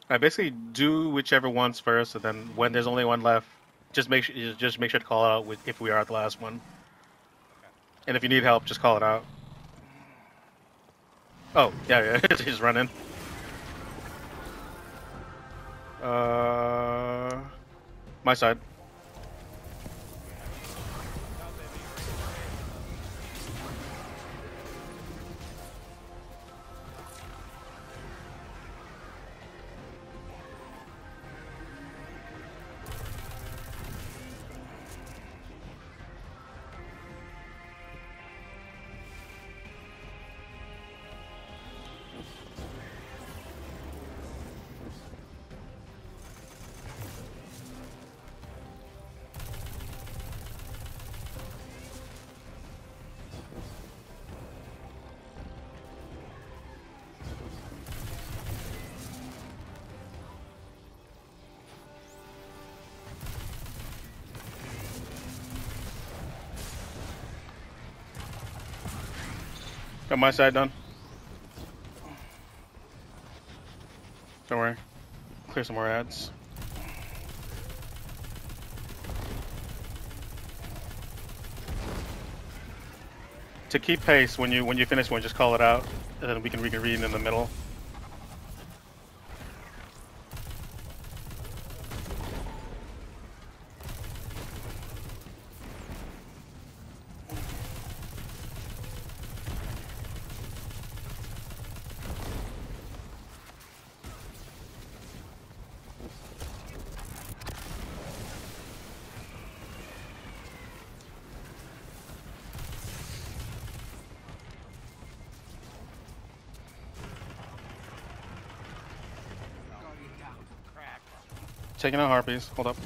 I basically do whichever one's first, and then when there's only one left, just make sure to call it out if we are at the last one. And if you need help, just call it out. Oh, yeah, yeah, just run in. Uh, my side. Got my side done. Don't worry. Clear some more ads. To keep pace, when you finish one, just call it out, and then we can reconvene in the middle. Taking out harpies. Hold up.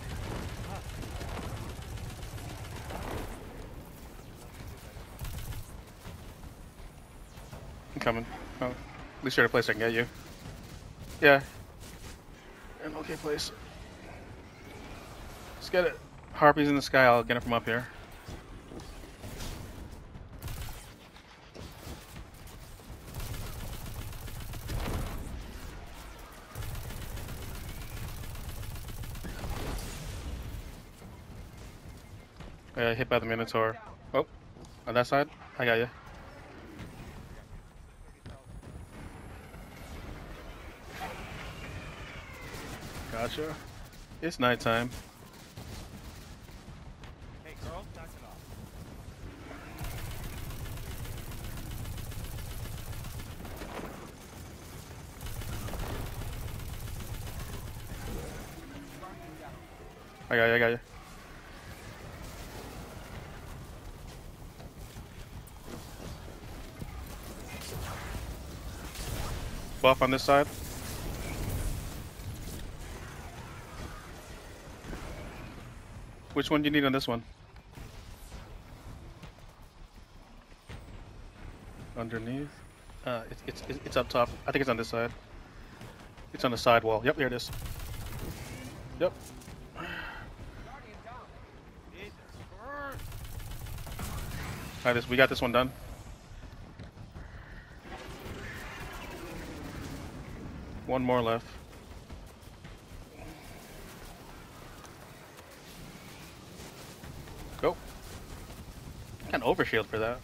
I'm coming. Oh, at least you're at a place I can get you. Yeah. An okay place. Let's get it. Harpies in the sky. I'll get it from up here. Hit by the Minotaur. Oh, on that side? I got you. Gotcha. It's nighttime. Hey, girl, knock it off. I got you. Buff on this side. Which one do you need on this one? Underneath? It's up top. I think it's on this side. It's on the side wall. Yep, there it is. Yep. Alright, we got this one done. One more left. Go. Got an overshield for that.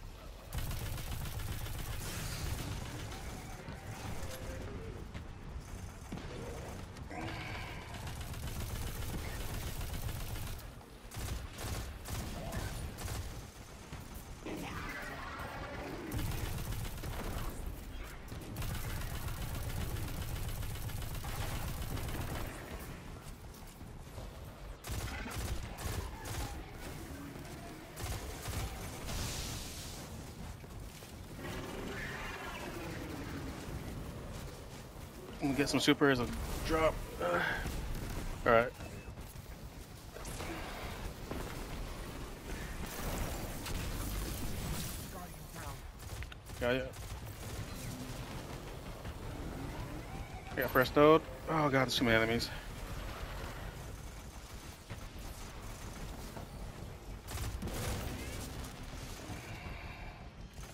We'll get some supers and drop. Alright. Got ya. I got first node. Oh god, there's too many enemies.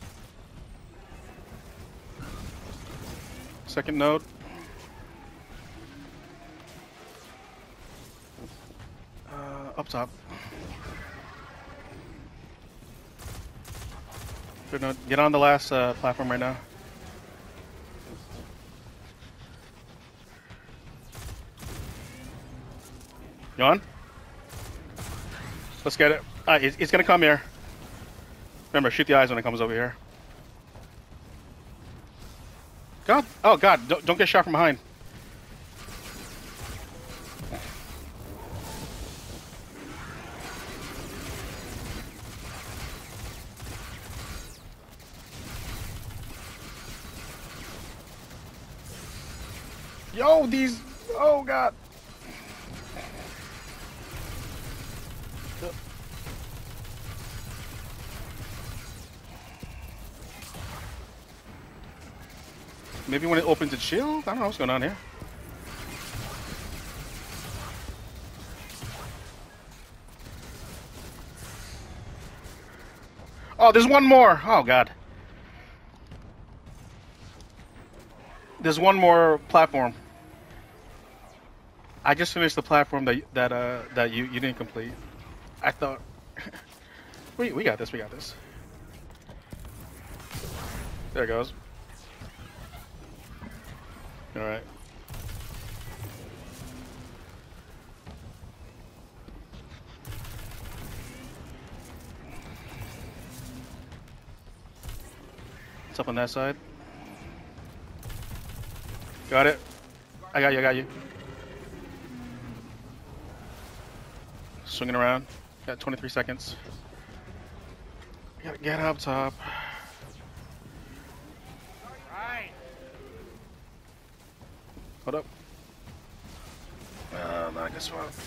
Second node. up top. Get on the last platform right now. You on? Let's get it. It's gonna come here. Remember, shoot the eyes when it comes over here. God! Oh God! Don't get shot from behind. Yo, these. Oh God. Maybe when it opens its shield? I don't know what's going on here. Oh, there's one more! Oh, God. There's one more platform. I just finished the platform that you didn't complete. I thought... we got this, we got this. There it goes. Alright. What's up on that side? Got it. I got you, I got you. Swinging around. Got 23 seconds. Gotta get up top. Right. Hold up. No, I guess what?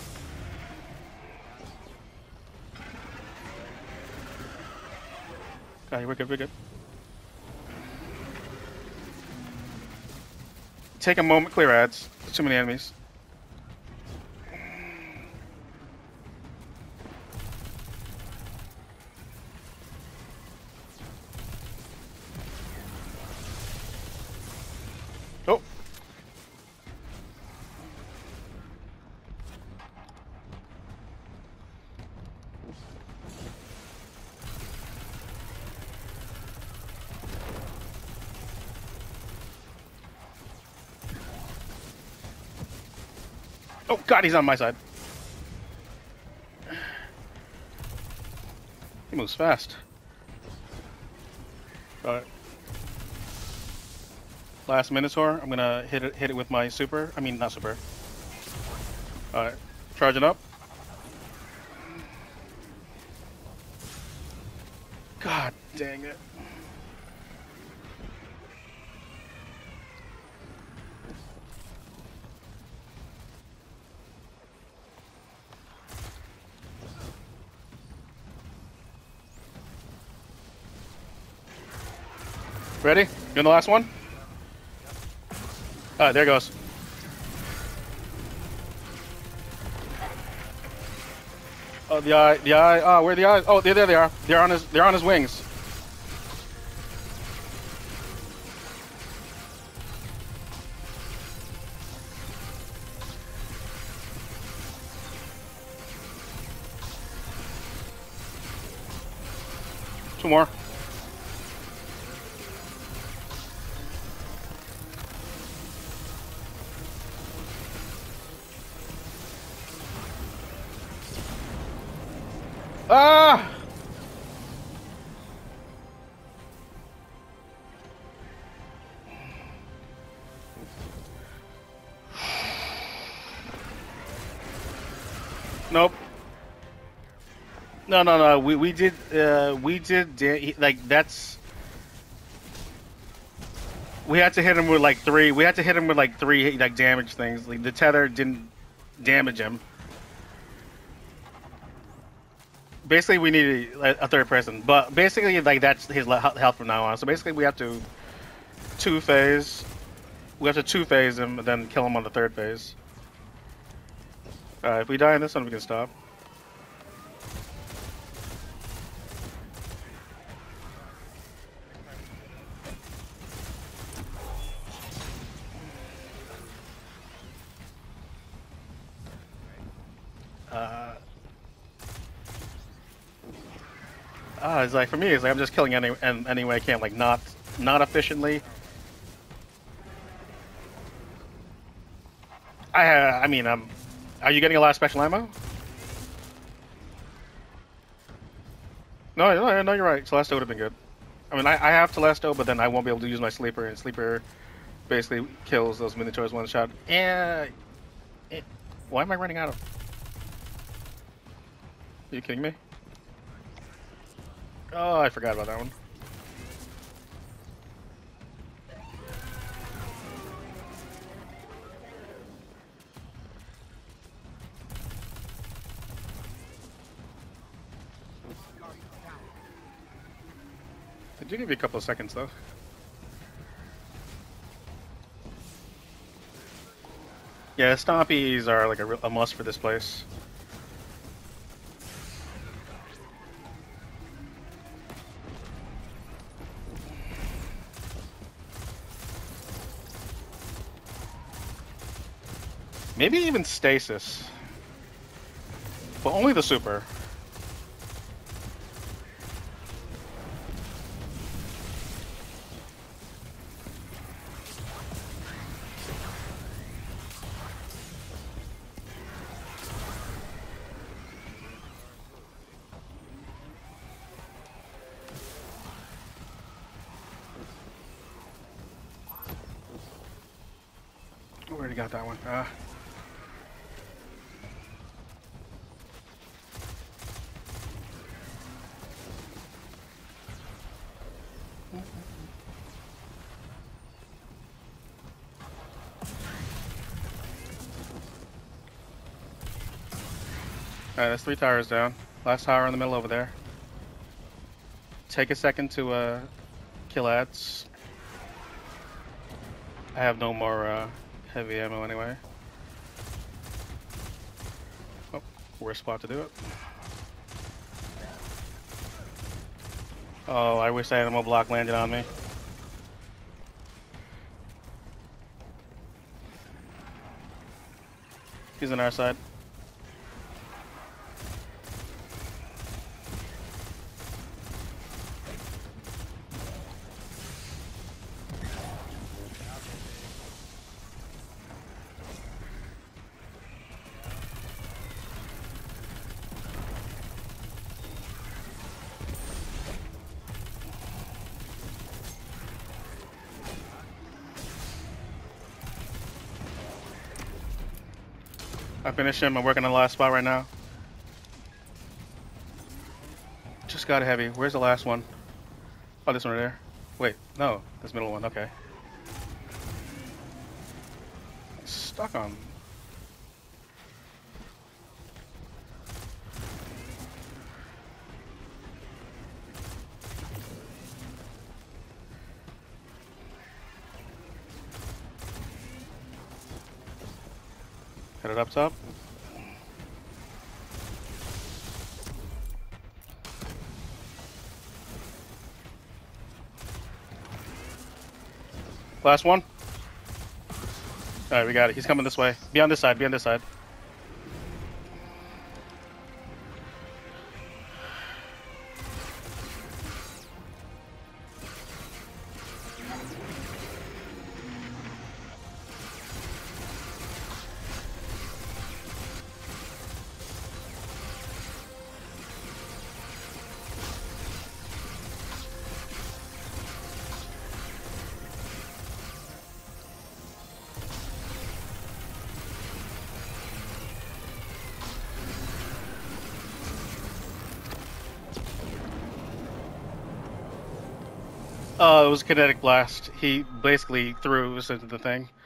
Okay, we're good, we're good. Take a moment, clear ads. There's too many enemies. Oh. Oh God, he's on my side. He moves fast. Alright. Last Minotaur. I'm gonna hit it with my super. I mean, not super. Alright. Charging up. God dang it. Ready? You in the last one? Alright, there it goes. Oh, the eye. Oh, where are the eyes? Oh, there they are. They're on his wings. Two more. Ah! Nope. No. We did like that's. We had to hit him with like three. We had to hit him with like three like damage things. Like the tether didn't damage him. Basically, we need a third person, but basically, like that's his health from now on. So basically, we have to two-phase. We have to two-phase him and then kill him on the third phase. If we die in this one, we can stop. It's like for me, it's like I'm just killing any way I can, like not efficiently. I mean, are you getting a lot of special ammo? No, you're right. Telesto would have been good. I mean, I have Telesto, but then I won't be able to use my sleeper, and sleeper basically kills those minotaurs one shot. And why am I running out of? Are you kidding me? Oh, I forgot about that one. I do give you a couple of seconds though. Yeah, stompies are like a must for this place. Maybe even stasis. But only the super. Already got that one. Alright, there's 3 towers down. Last tower in the middle over there. Take a second to kill ads. I have no more heavy ammo anyway. Oh, worst spot to do it. Oh, I wish the animal block landed on me. He's on our side. I finished him. I'm working on the last spot right now. Just got a heavy. Where's the last one? Oh, this one right there. Wait, no, this middle one. Okay. Stuck on. Headed up top. Last one. Alright, we got it. He's coming this way. Be on this side, be on this side. It was a kinetic blast. He basically threw us into the thing.